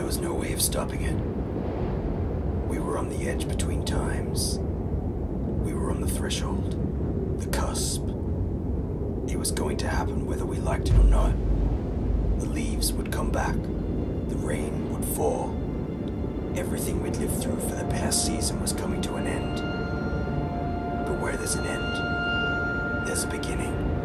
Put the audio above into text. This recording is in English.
was no way of stopping it. We were on the edge between times. We were on the threshold, the cusp. It was going to happen whether we liked it or not. The leaves would come back. The rain would fall. Everything we'd lived through for the past season was coming to an end. But where there's an end, there's a beginning.